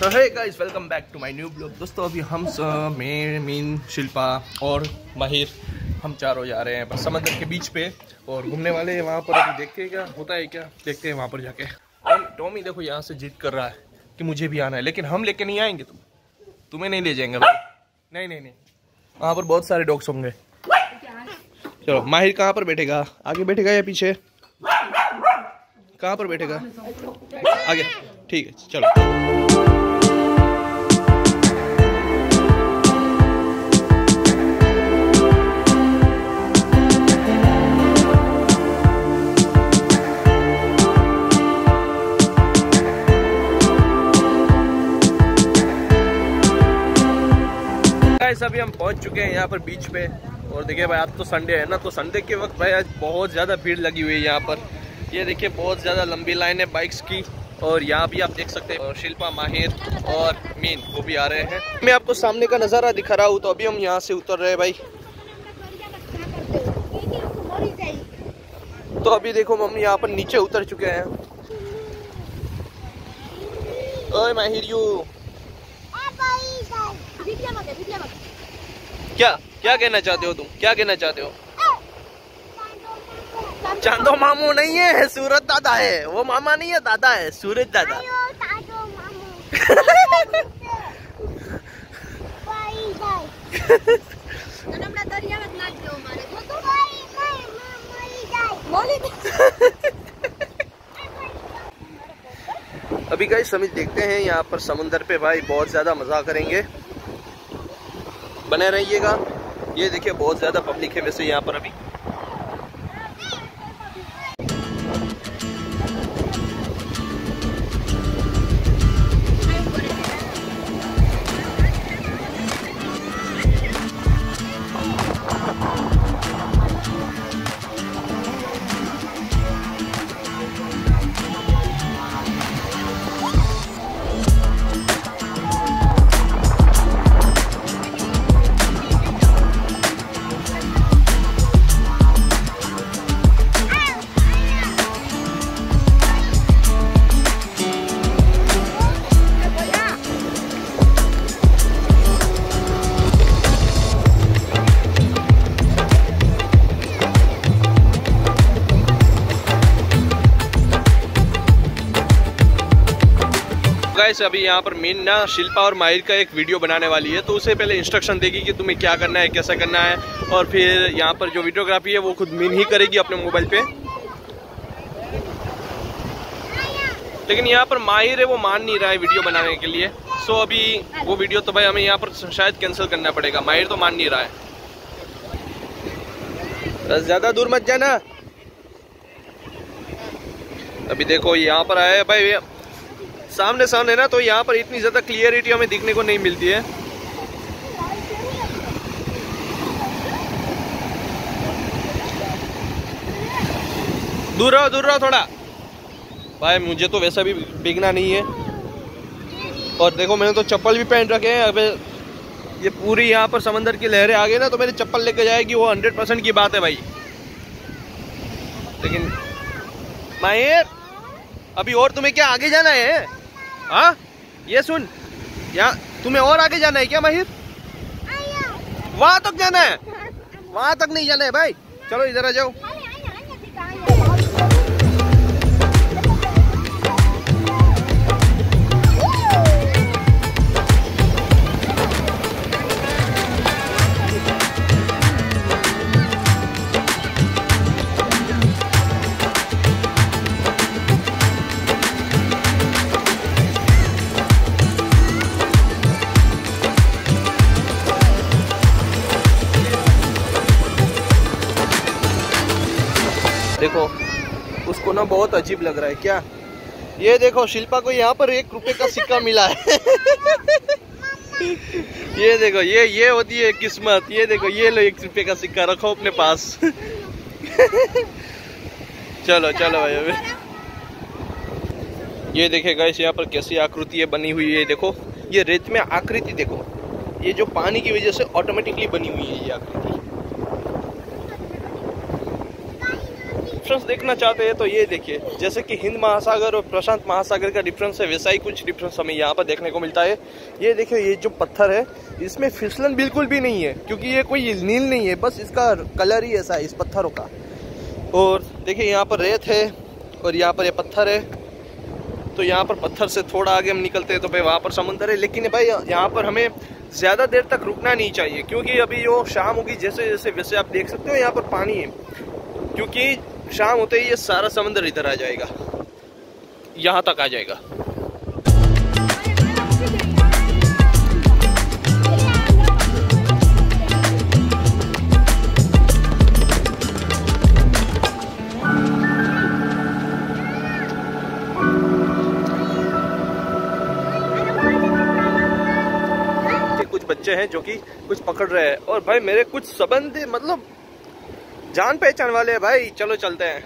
तो hey guys, welcome back to my new blog. दोस्तों अभी हम मैं, मीन, शिल्पा और माहिर हम चारों जा रहे हैं बस समंदर के बीच पे और घूमने वाले हैं वहाँ पर। अभी देखते हैं क्या होता है, क्या देखते हैं वहाँ पर जाके। टॉमी देखो यहाँ से जिद कर रहा है कि मुझे भी आना है, लेकिन हम लेके नहीं आएंगे, तुम्हें नहीं ले जाएंगे भाई। नहीं नहीं नहीं, वहाँ पर बहुत सारे डॉग्स होंगे। चलो माहिर कहाँ पर बैठेगा, आगे बैठेगा या पीछे, कहाँ पर बैठेगा? आगे, ठीक है चलो। अभी हम पहुंच चुके हैं यहाँ पर बीच पे और देखिए भाई आज तो संडे है ना, तो संडे के वक्त भाई आज बहुत ज़्यादा भीड़ लगी हुई है यहाँ पर। ये देखिए बहुत ज़्यादा लंबी लाइन है बाइक्स की और यहाँ भी आप देख सकते हैं। और शिल्पा, माहिर और मीन वो भी आ रहे हैं। मैं आपको सामने का नज़ारा दिखा रहा हूँ। तो अभी हम यहाँ से उतर रहे हैं भाई। तो अभी देखो हम यहाँ पर नीचे उतर चुके हैं। ओए माहिर, यू क्या क्या कहना चाहते हो तुम, क्या कहना चाहते हो? चांदो मामू नहीं है, सूरज दादा है। वो मामा नहीं है, दादा है, सूरज दादा। अभी गाइस समित देखते हैं यहाँ पर समुंदर पे भाई, बहुत ज्यादा मजा करेंगे, बने रहिएगा। ये देखिए बहुत ज्यादा पब्लिक है वैसे यहाँ पर अभी। गाइस अभी यहाँ पर मीन ना शिल्पा और माहिर का एक वीडियो बनाने वाली है, तो उसे पहले इंस्ट्रक्शन देगी कि तुम्हें क्या करना है, कैसा करना है। और फिर यहाँ पर जो वीडियोग्राफी है वो खुद मीन ही करेगी अपने मोबाइल पे। लेकिन यहाँ पर माहिर है वो मान नहीं रहा है वीडियो बनाने के लिए। सो अभी वो वीडियो तो भाई हमें यहाँ पर शायद कैंसिल करना पड़ेगा। माहिर तो मान नहीं रहा है। बस ज्यादा दूर मत जाना। अभी देखो यहाँ पर आया भाई सामने सामने ना, तो यहाँ पर इतनी ज्यादा क्लियरिटी हमें दिखने को नहीं मिलती है। दूर रहो थोड़ा भाई, मुझे तो वैसा भी भीगना नहीं है। और देखो मैंने तो चप्पल भी पहन रखे हैं। अब ये पूरी यहाँ पर समंदर की लहरें आ गई ना, तो मेरी चप्पल लेके जाएगी, वो 100% की बात है भाई। लेकिन माहिर अभी और तुम्हें क्या आगे जाना है? हाँ ये सुन, यहाँ तुम्हें और आगे जाना है क्या माहिर? वहां तक जाना है? वहां तक नहीं जाना है भाई, चलो इधर आ जाओ। देखो उसको ना बहुत अजीब लग रहा है क्या। ये देखो शिल्पा को यहाँ पर 1 रुपए का सिक्का मिला है। ये देखो ये होती है किस्मत। ये देखो ये लो 1 रुपए का सिक्का, रखो अपने पास। चलो चलो भाई। अभी ये देखे गाइस यहाँ पर कैसी आकृति बनी हुई है। देखो ये रेत में आकृति देखो, ये जो पानी की वजह से ऑटोमेटिकली बनी हुई है ये आकृति। डिफरेंस देखना चाहते हैं तो ये देखिए, जैसे कि हिंद महासागर और प्रशांत महासागर का डिफरेंस है, वैसा ही कुछ डिफरेंस हमें यहाँ पर देखने को मिलता है। ये देखिए, ये जो पत्थर है इसमें फिसलन बिल्कुल भी नहीं है, क्योंकि ये कोई नील नहीं है, बस इसका कलर ही ऐसा है इस पत्थरों का। और देखिए यहाँ पर रेत है और यहाँ पर ये पत्थर है, तो यहाँ पर पत्थर से थोड़ा आगे हम निकलते हैं तो भाई वहाँ पर समुंदर है। लेकिन भाई यहाँ पर हमें ज़्यादा देर तक रुकना नहीं चाहिए, क्योंकि अभी जो शाम होगी जैसे जैसे वैसे आप देख सकते हो यहाँ पर पानी है, क्योंकि शाम होते ही ये सारा समुंदर इधर आ जाएगा, यहाँ तक आ जाएगा। कुछ बच्चे हैं जो कि कुछ पकड़ रहे हैं, और भाई मेरे कुछ संबंधी मतलब जान पहचान वाले हैं भाई। चलो चलते हैं।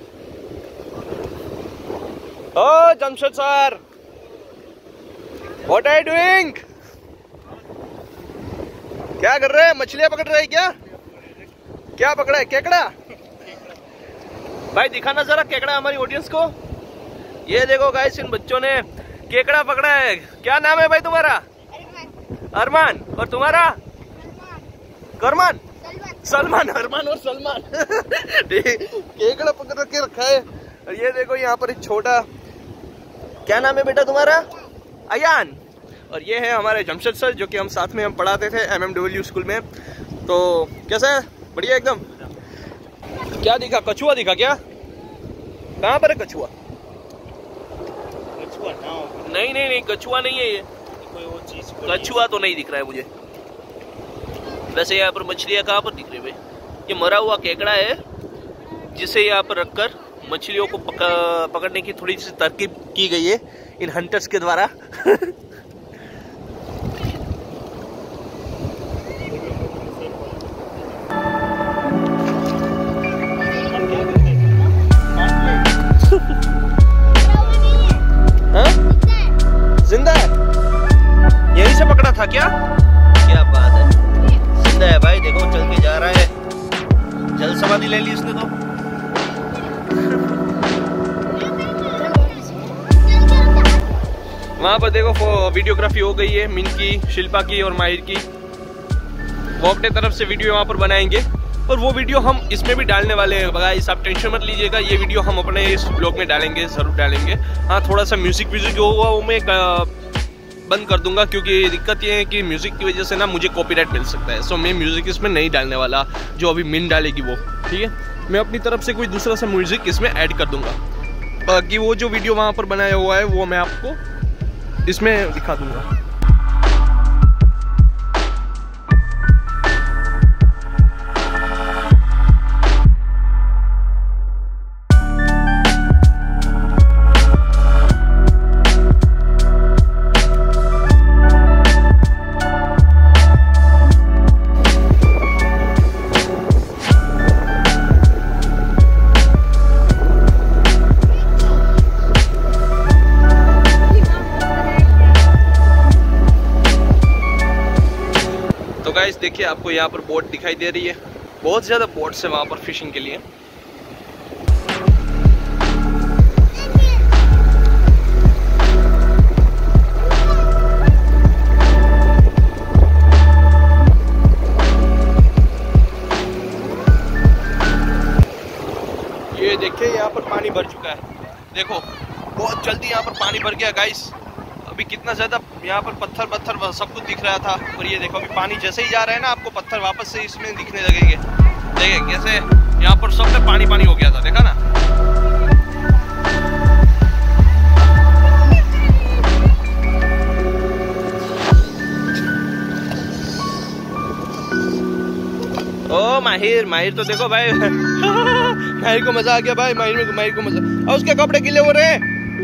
ओ Jamshed sir, what are you doing? क्या कर रहे हैं? मछलियां पकड़ रहे हैं क्या? क्या पकड़ा है? केकड़ा? भाई दिखाना जरा केकड़ा हमारी ऑडियंस को। ये देखो गाइस, इन बच्चों ने केकड़ा पकड़ा है। क्या नाम है भाई तुम्हारा? अरमान। और तुम्हारा? करमान? सलमान। अरमान और सलमान। केकड़ा पकड़ के रखा है। और ये देखो यहाँ पर एक छोटा, क्या नाम है बेटा तुम्हारा? अयान। और ये है हमारे जमशेद सर, जो कि हम साथ में हम पढ़ाते थे MMW स्कूल में। तो कैसा है? बढ़िया एकदम। क्या दिखा? कछुआ दिखा क्या? कहाँ पर है कछुआ? कछुआ नहीं नहीं नहीं, कछुआ नहीं है ये, कोई और चीज। कछुआ तो नहीं दिख रहा है मुझे। वैसे यहाँ पर मछलियाँ कहाँ पर दिख रही है भाई? ये मरा हुआ केकड़ा है, जिसे यहाँ पर रखकर मछलियों को पकड़ने की थोड़ी सी तरकीब की गई है इन हंटर्स के द्वारा। जिंदा है? यहीं से पकड़ा था क्या? क्या बात है, जिंदा है भाई। देखो चल के जा रहा है, जल समाधि ले ली इसने तो। वहां पर देखो वीडियोग्राफी हो गई है मिन की, शिल्पा की और माहिर की। वो अपने तरफ से वीडियो वहां पर बनाएंगे, और वो वीडियो हम इसमें भी डालने वाले हैं। गाइस आप टेंशन मत लीजिएगा, ये वीडियो हम अपने इस ब्लॉग में डालेंगे, जरूर डालेंगे। हाँ, थोड़ा सा म्यूजिक होगा वो मैं बंद कर दूंगा, क्योंकि दिक्कत ये है कि म्यूजिक की वजह से ना मुझे कॉपीराइट मिल सकता है। सो मैं म्यूजिक इसमें नहीं डालने वाला, जो अभी मिन डालेगी वो, ठीक है। मैं अपनी तरफ से कोई दूसरा सा म्यूजिक इसमें ऐड कर दूंगा। बाकी वो जो वीडियो वहाँ पर बनाया हुआ है वो मैं आपको इसमें दिखा दूंगा। तो गाइस देखिए, आपको यहाँ पर बोट दिखाई दे रही है, बहुत ज़्यादा बोट्स है वहाँ पर फिशिंग के लिए। ये देखिए यहाँ पर पानी भर चुका है, देखो बहुत जल्दी यहाँ पर पानी भर गया गाइस। अभी कितना ज़्यादा यहाँ पर पत्थर सब कुछ दिख रहा था, और ये देखो अभी पानी जैसे ही जा रहा है ना, आपको पत्थर वापस से इसमें दिखने लगेंगे। देखिए कैसे यहाँ पर सब में पानी हो गया था, देखा ना। ओ माहिर तो देखो भाई। माहिर को मजा आ गया भाई, माहिर को मजा। और उसके कपड़े गिले हो रहे हैं।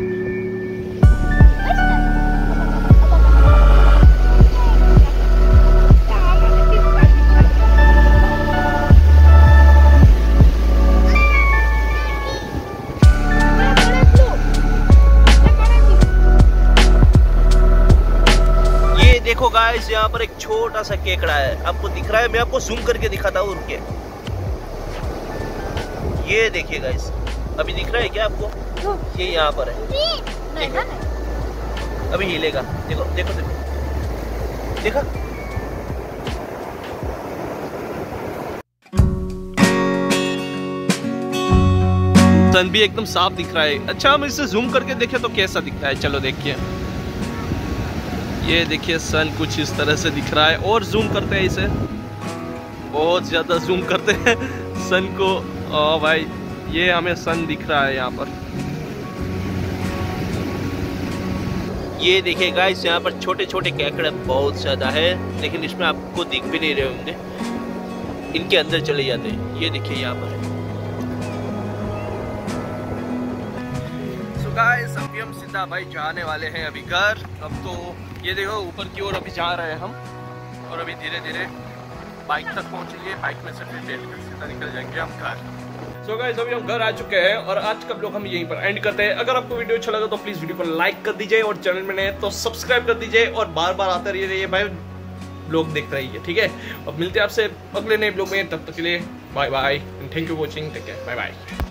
देखो गाइस, यहाँ पर एक छोटा सा केकड़ा है, आपको दिख रहा है? मैं आपको जूम करके दिखाता हूँ, रुकिए। ये देखिए गाइस, अभी दिख रहा है क्या आपको? ये यहाँ पर है, देखो अभी हिलेगा, देखो देखो देखो, देखा? सन भी एकदम साफ दिख रहा है। अच्छा हम इसे जूम करके देखें तो कैसा दिख रहा है, चलो देखिए। ये देखिए सन कुछ इस तरह से दिख रहा है, और जूम करते हैं इसे, बहुत ज्यादा जूम करते हैं सन को। ओ भाई ये हमें सन दिख रहा है यहाँ पर। ये देखिए गाइस, यहाँ पर छोटे छोटे केकड़े बहुत ज्यादा है, लेकिन इसमें आपको दिख भी नहीं रहे होंगे, इनके अंदर चले जाते हैं। ये देखिए यहाँ पर है। गाइस अभी हम सीधा भाई जाने वाले हैं अभी घर। अब तो ये देखो ऊपर की ओर अभी जा रहे हैं हम, और अभी धीरे धीरे बाइक तक पहुंचेंगे, बाइक में से फिर सीधा निकल जाएंगे हम घर। सो गाइस अभी हम घर आ चुके हैं, और आज का ब्लॉग हम यहीं पर एंड करते हैं। अगर आपको वीडियो अच्छा लगा तो प्लीज वीडियो को लाइक कर दीजिए, और चैनल में नए तो सब्सक्राइब कर दीजिए, और बार बार आते रहिए भाई, ब्लॉग देखते रहिए, ठीक है। अब मिलते हैं आपसे अगले नए ब्लॉग में, तब तक के लिए bye bye, thank you watching, take care, bye bye.